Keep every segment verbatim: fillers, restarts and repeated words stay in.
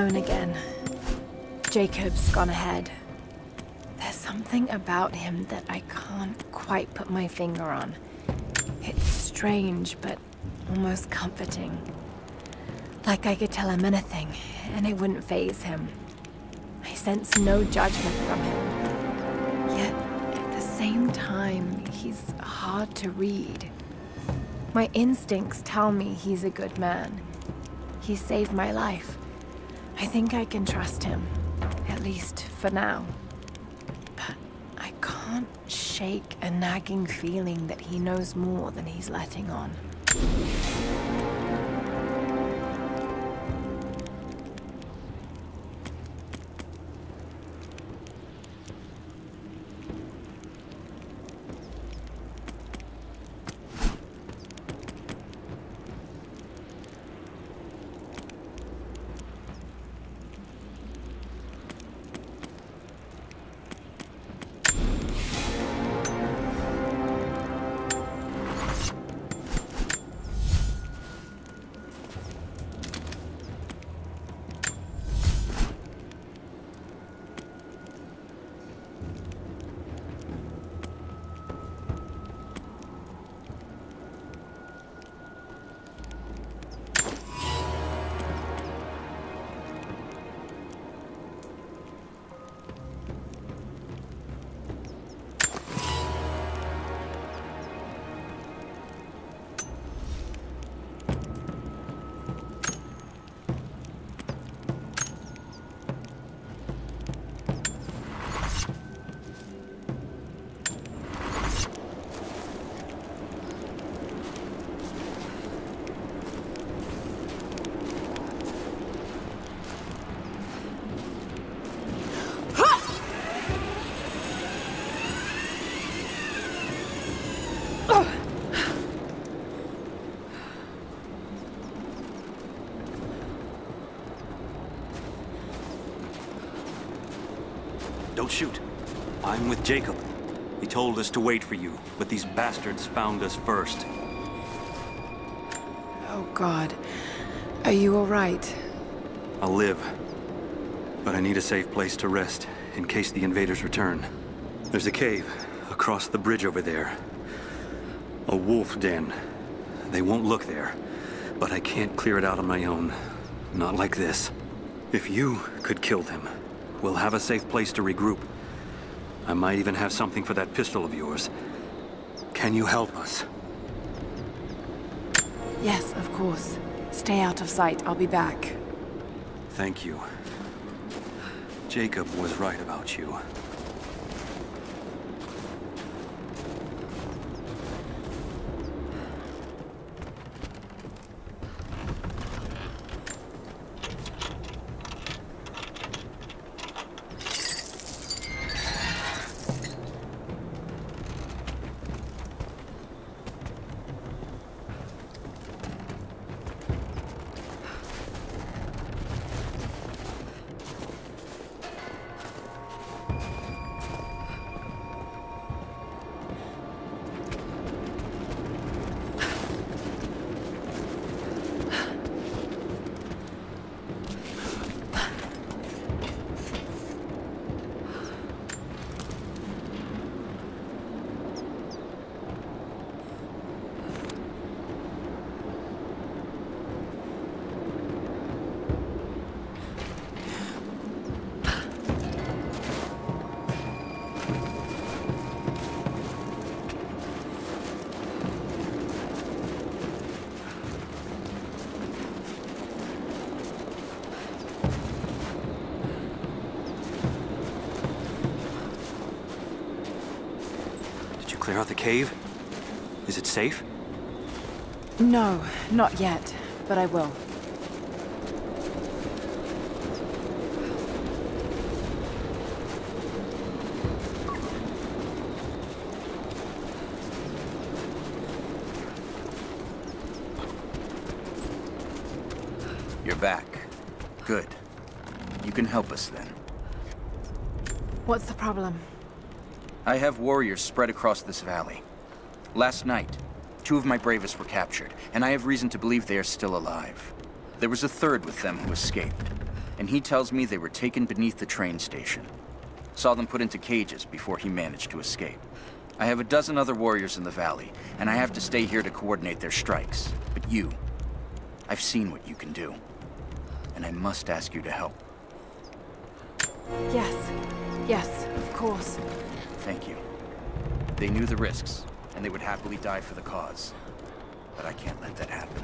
alone again. Jacob's gone ahead. There's something about him that I can't quite put my finger on. It's strange, but almost comforting. Like I could tell him anything, and it wouldn't faze him. I sense no judgment from him. Yet, at the same time, he's hard to read. My instincts tell me he's a good man. He saved my life. I think I can trust him, at least for now. But I can't shake a nagging feeling that he knows more than he's letting on. Don't shoot. I'm with Jacob. He told us to wait for you, but these bastards found us first. Oh, God. Are you all right? I'll live. But I need a safe place to rest, in case the invaders return. There's a cave across the bridge over there. A wolf den. They won't look there, but I can't clear it out on my own. Not like this. If you could kill them, we'll have a safe place to regroup. I might even have something for that pistol of yours. Can you help us? Yes, of course. Stay out of sight. I'll be back. Thank you. Jacob was right about you. Clear out the cave? Is it safe? No, not yet, but I will. You're back. Good. You can help us then. What's the problem? I have warriors spread across this valley. Last night, two of my bravest were captured, and I have reason to believe they are still alive. There was a third with them who escaped. and he tells me they were taken beneath the train station. Saw them put into cages before he managed to escape. I have a dozen other warriors in the valley, and I have to stay here to coordinate their strikes. But you, I've seen what you can do, and I must ask you to help. Yes. Yes, of course. Thank you. They knew the risks, and they would happily die for the cause. But I can't let that happen.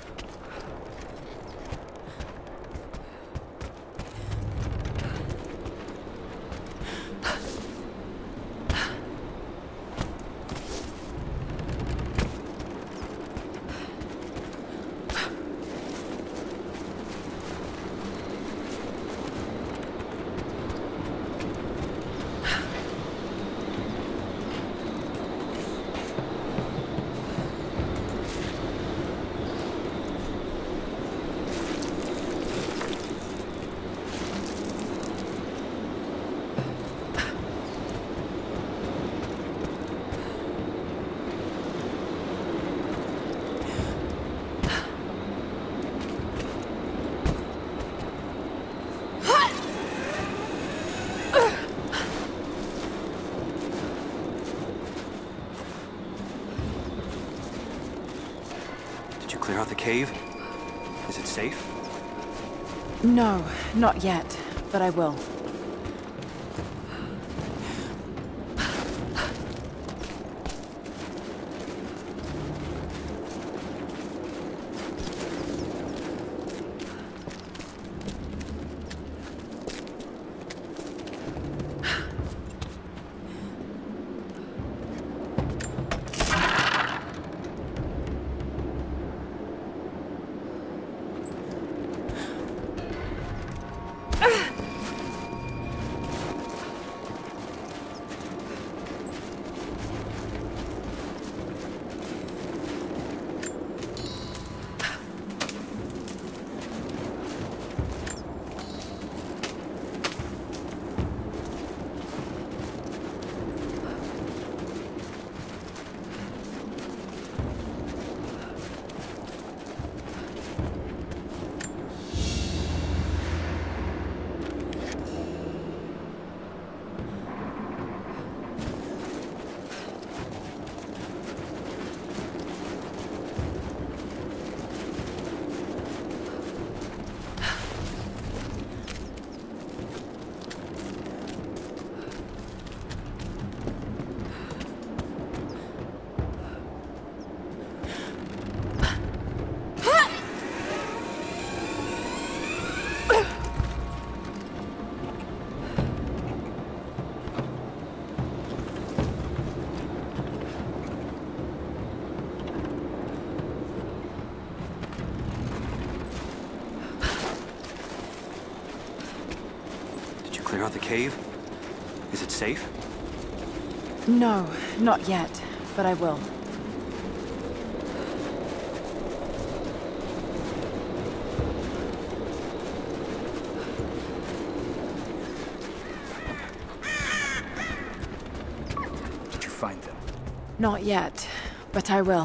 Clear out the cave? Is it safe? No, not yet, but I will. Clear out the cave? Is it safe? No, not yet, but I will. Did you find them? Not yet, but I will.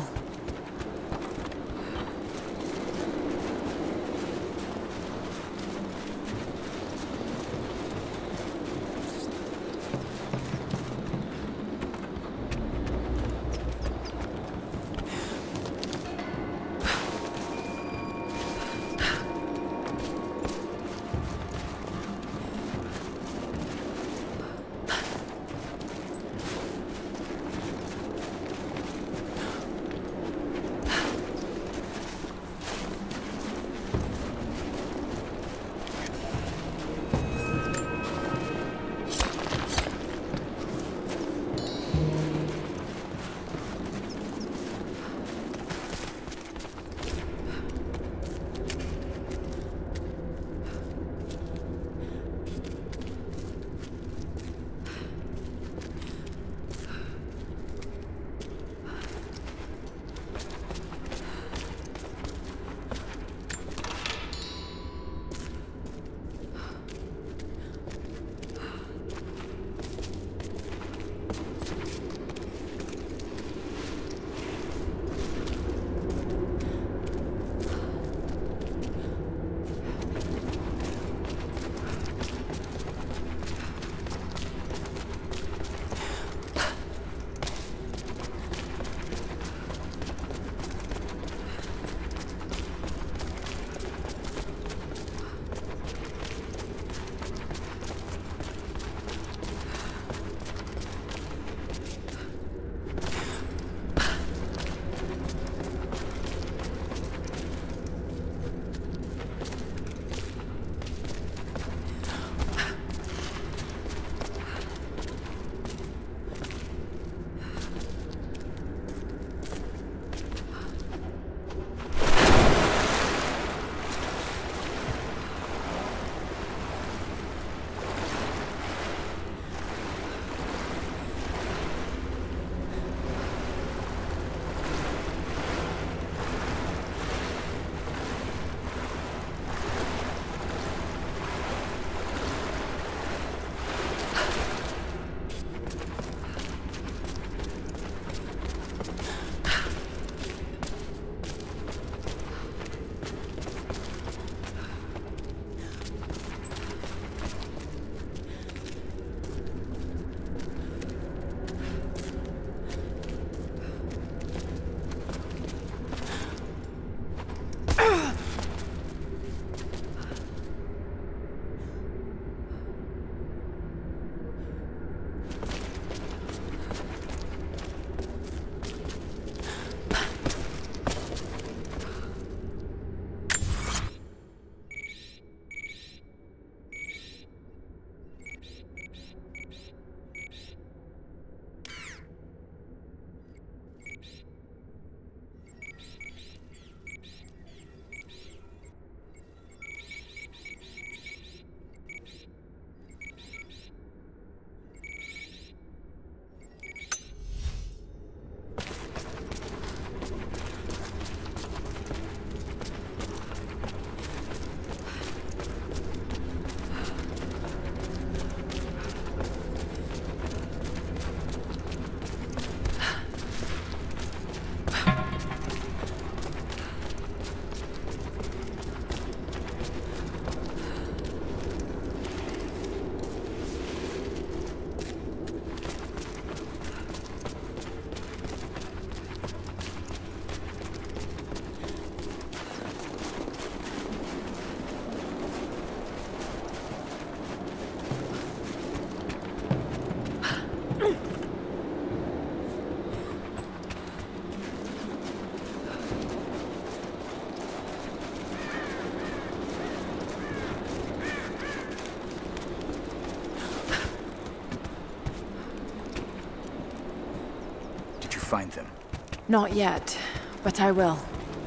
find them? Not yet, but I will.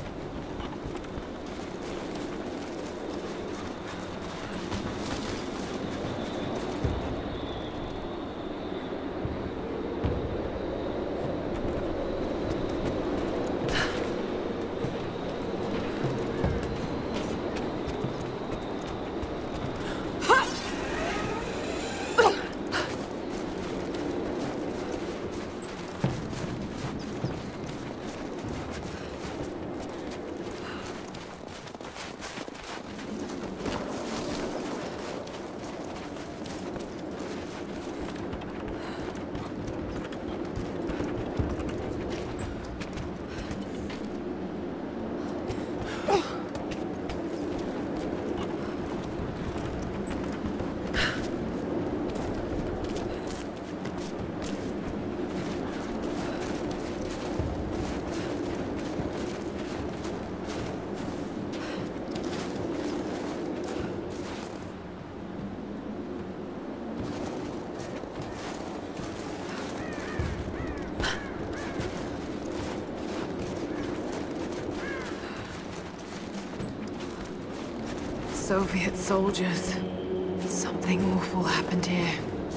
Soviet soldiers. Something awful happened here.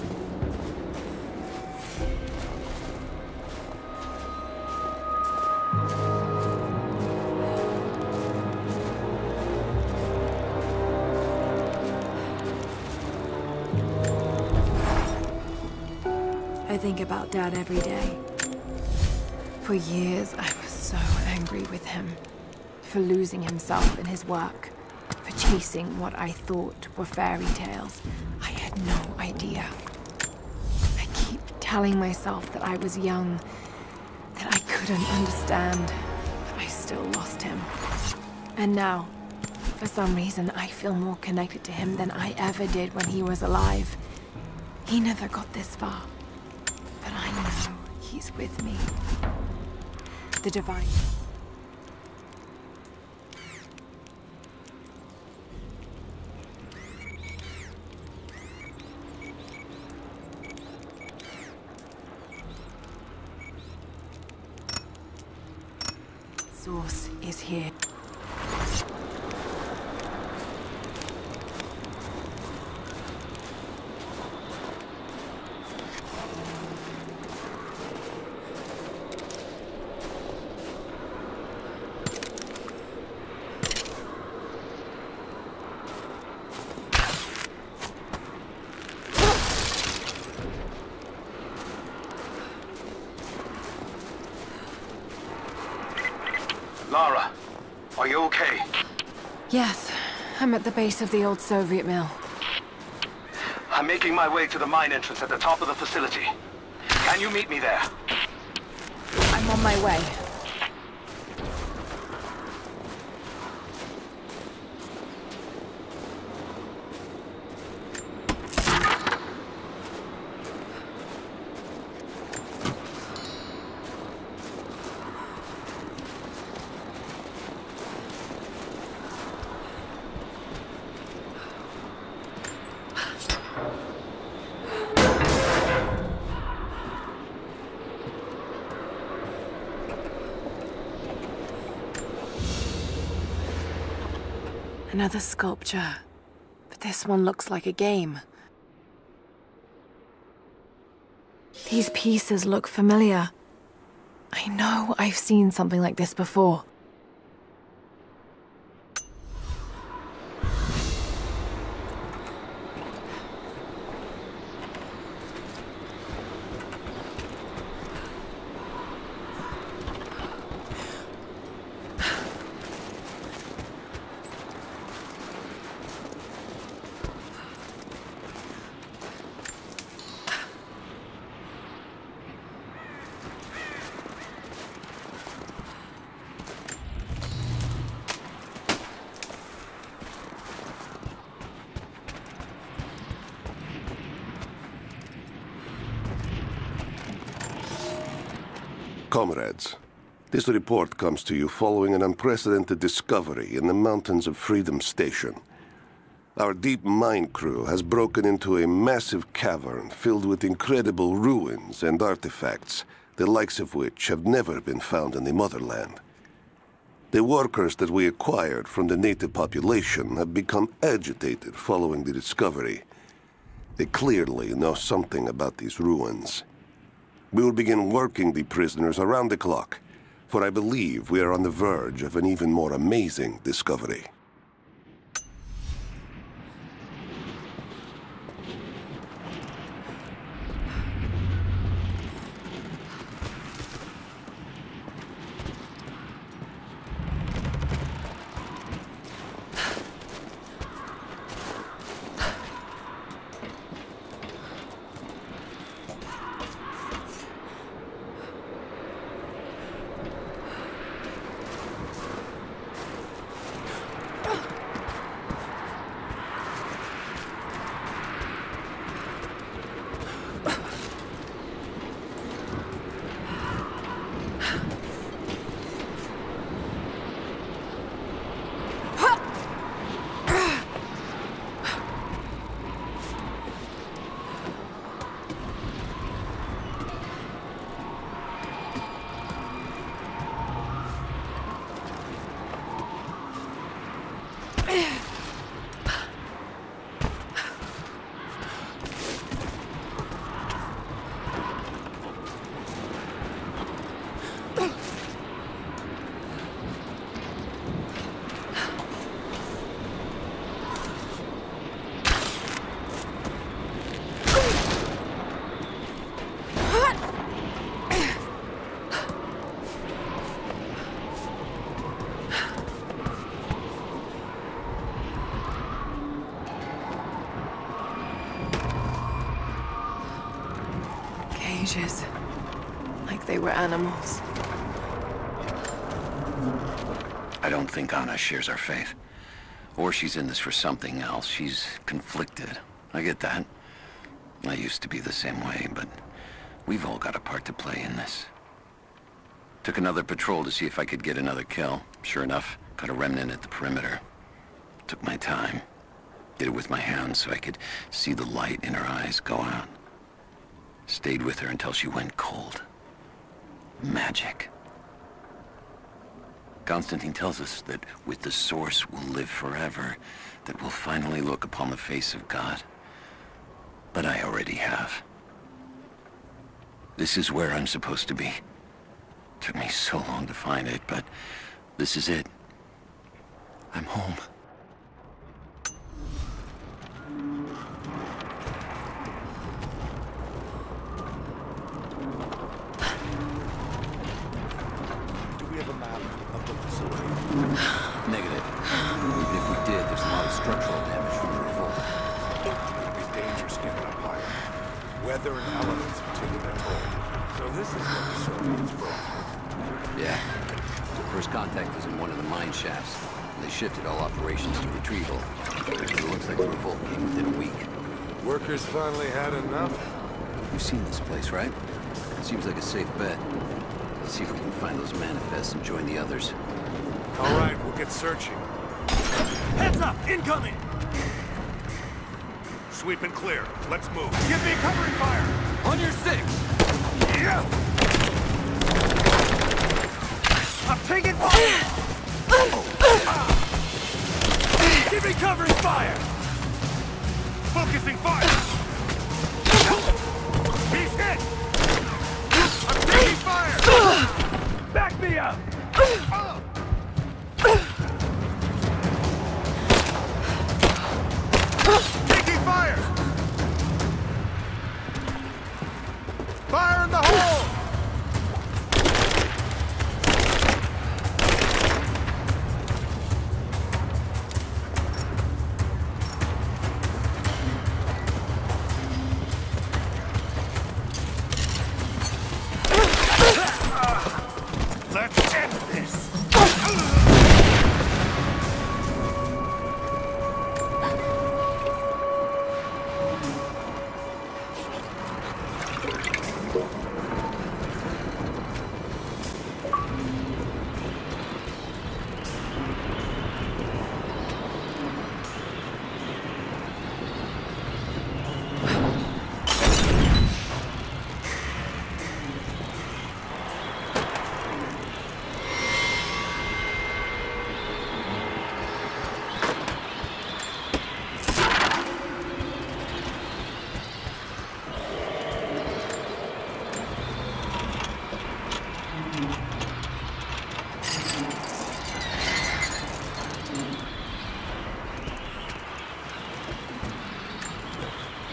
I think about Dad every day. For years, I was so angry with him. For losing himself in his work. For chasing what I thought were fairy tales. I had no idea. I keep telling myself that I was young, that I couldn't understand, but I still lost him. And now, for some reason, I feel more connected to him than I ever did when he was alive. He never got this far, but I know he's with me. The Divine. Source is here. Lara, are you okay? Yes, I'm at the base of the old Soviet mill. I'm making my way to the mine entrance at the top of the facility. Can you meet me there? I'm on my way. Another sculpture, but this one looks like a game. These pieces look familiar. I know I've seen something like this before. Comrades, this report comes to you following an unprecedented discovery in the mountains of Freedom Station. Our deep mine crew has broken into a massive cavern filled with incredible ruins and artifacts the likes of which have never been found in the motherland. The workers that we acquired from the native population have become agitated following the discovery. They clearly know something about these ruins. We will begin working the prisoners around the clock, for I believe we are on the verge of an even more amazing discovery. Cages. Like they were animals. I don't think Anna shares our faith. Or she's in this for something else. She's conflicted. I get that. I used to be the same way, but we've all got a part to play in this. Took another patrol to see if I could get another kill. Sure enough, got a remnant at the perimeter. Took my time. Did it with my hands so I could see the light in her eyes go out. Stayed with her until she went cold. Magic. Constantine tells us that with the Source we'll live forever, that we'll finally look upon the face of God. But I already have. This is where I'm supposed to be. Took me so long to find it, but this is it. I'm home. Do we have a map of the facility? Negative. Even if we did, there's a lot of structural damage from the revolt. It'd be dangerous getting up higher. Weather and elements have taken their toll. So this is what the Soviets brought. Yeah. The first contact was in one of the mine shafts. They shifted all operations to retrieval. It looks like the revolt came within a week. Workers finally had enough? You've seen this place, right? Seems like a safe bet. Let's see if we can find those manifests and join the others. All right, we'll get searching. Heads up! Incoming! Sweep and clear. Let's move. Give me covering fire! On your six! Yeah! I'm taking fire! Give me covering fire! Focusing fire! He's hit! I'm taking fire! Back me up! Taking fire! Fire in the hole!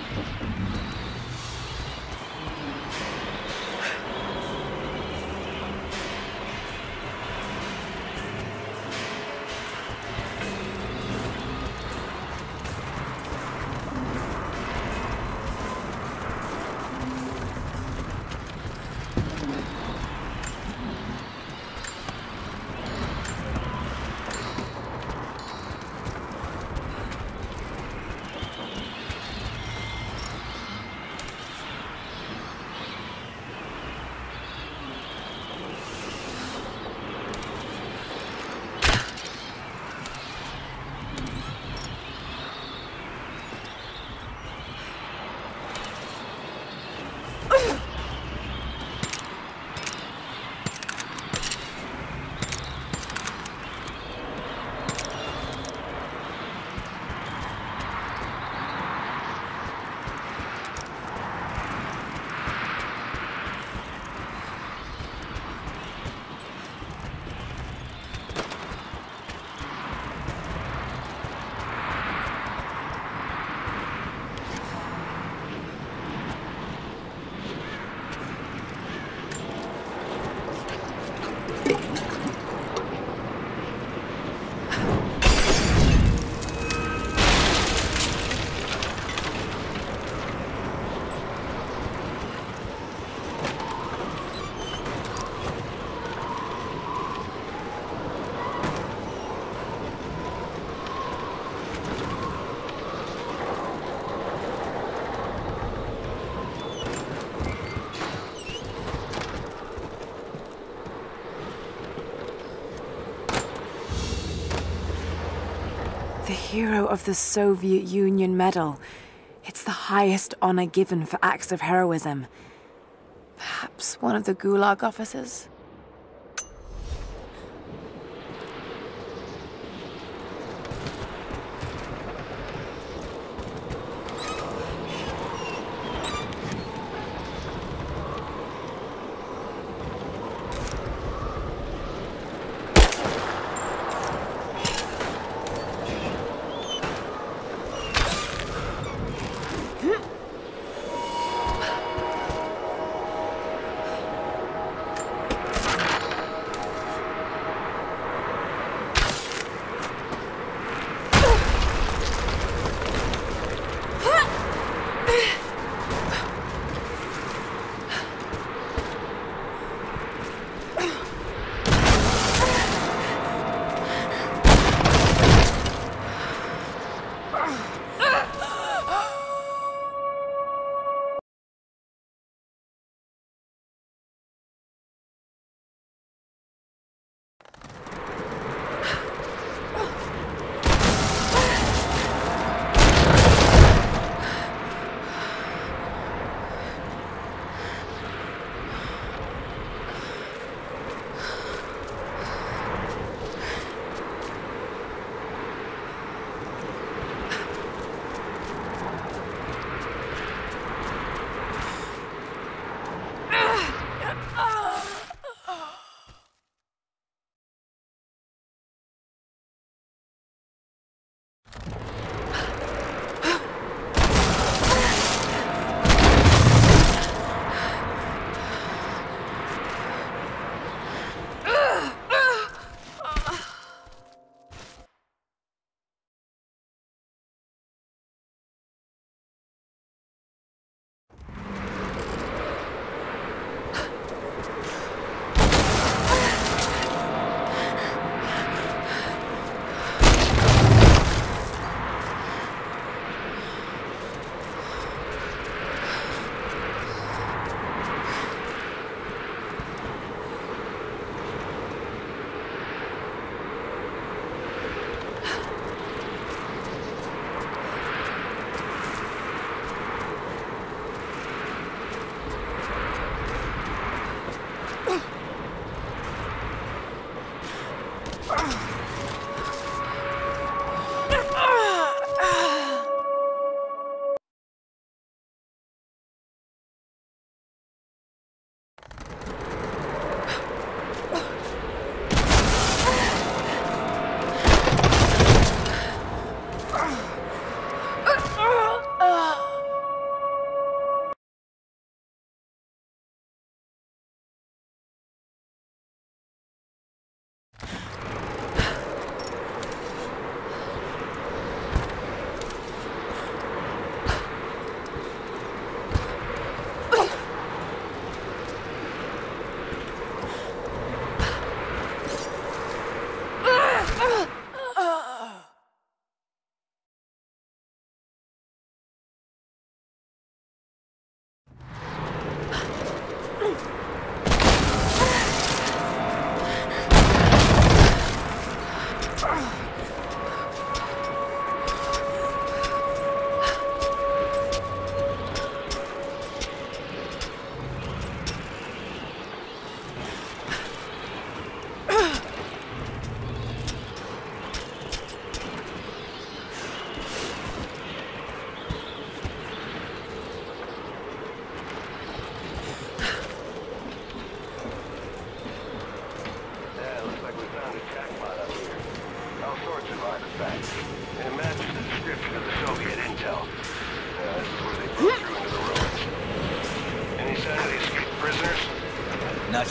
The Hero of the Soviet Union Medal. It's the highest honor given for acts of heroism. Perhaps one of the Gulag officers?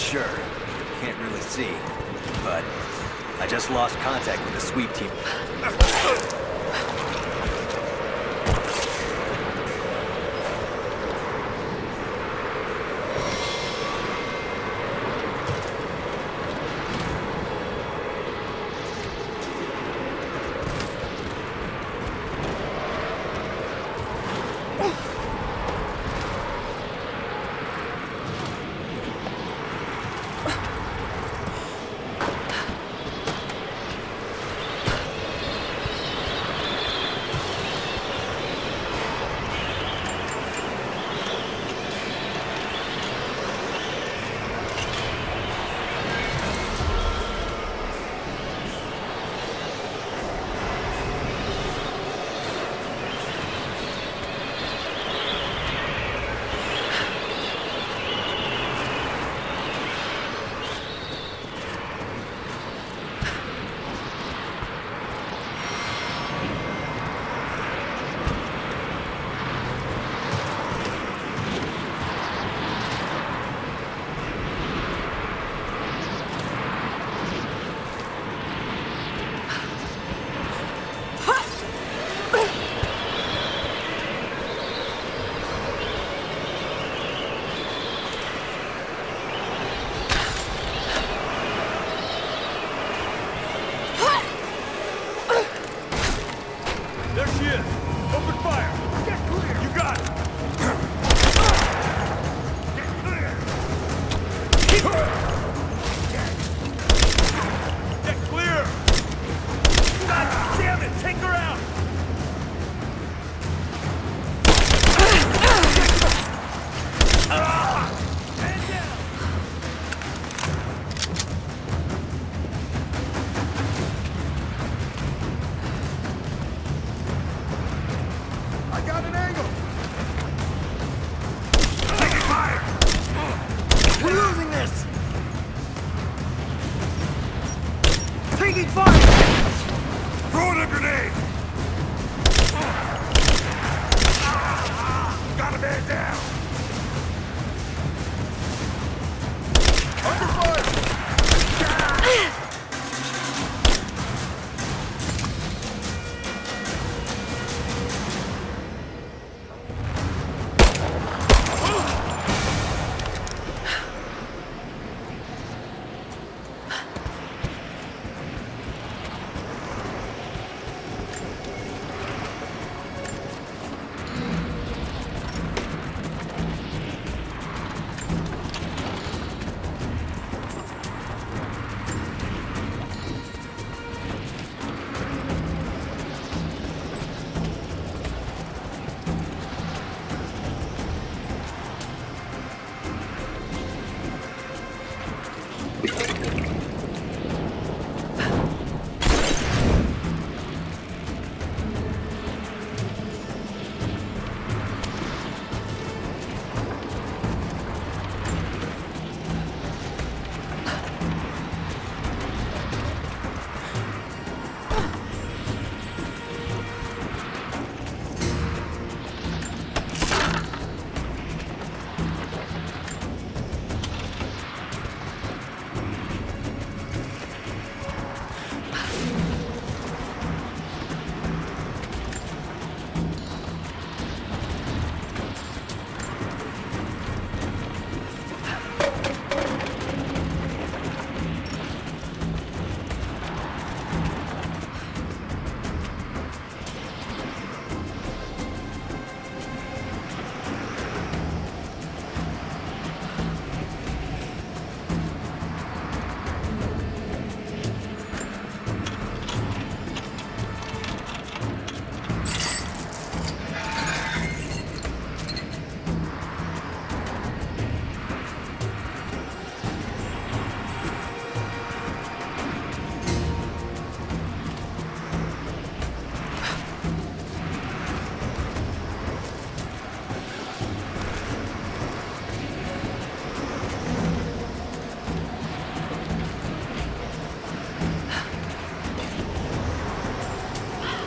sure. Can't really see. But I just lost contact with the sweep team.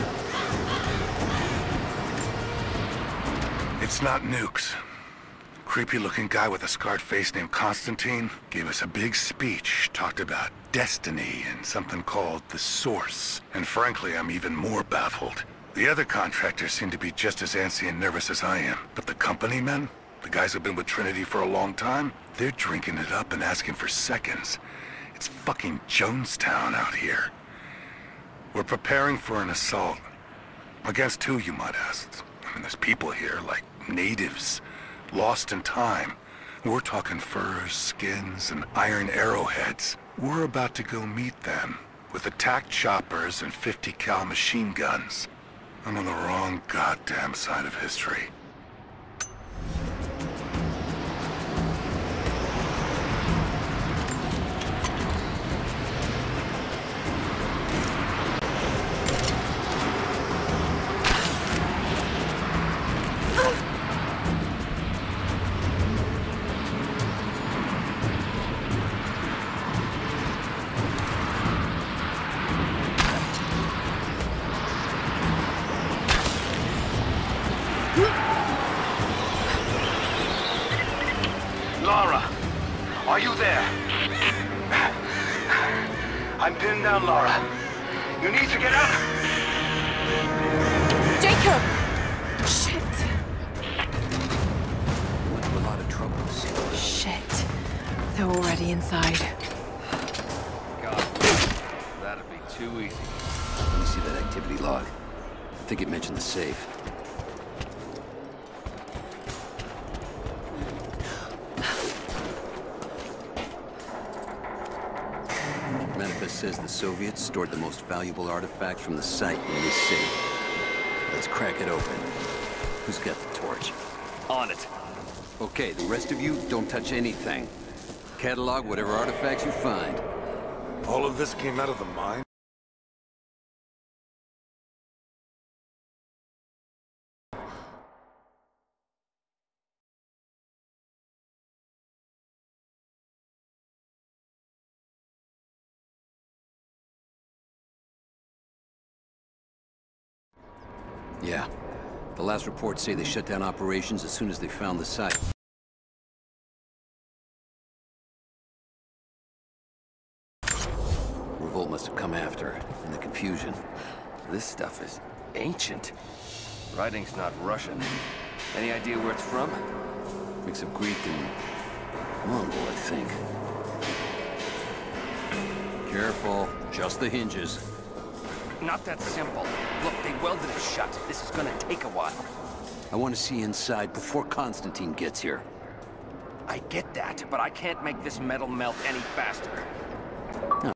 It's not nukes. creepy-looking guy with a scarred face named Constantine gave us a big speech, talked about destiny and something called the Source. And frankly, I'm even more baffled. The other contractors seem to be just as antsy and nervous as I am. But the company men, the guys who've been with Trinity for a long time, they're drinking it up and asking for seconds. It's fucking Jonestown out here. We're preparing for an assault. Against who, you might ask? I mean, there's people here, like natives, lost in time. We're talking furs, skins, and iron arrowheads. We're about to go meet them with attack choppers and fifty cal machine guns. I'm on the wrong goddamn side of history. Lara, are you there? I'm pinned down, Lara. You need to get out. Jacob! Shit. Went through a lot of troubles. Shit. They're already inside. God, that'd be too easy. Let me see that activity log. I think it mentioned the safe. Manifest says the Soviets stored the most valuable artifacts from the site in this safe. Let's crack it open. Who's got the torch? On it. Okay, the rest of you, don't touch anything. Catalog whatever artifacts you find. All of this came out of the mine? Yeah. The last reports say they shut down operations as soon as they found the site. Revolt must have come after, in the confusion. This stuff is ancient. Writing's not Russian. Any idea where it's from? Mix of Greek and Mongol, I think. Careful, just the hinges. Not that simple. Look, they welded it shut. This is gonna take a while. I want to see inside before Constantine gets here. I get that, but I can't make this metal melt any faster.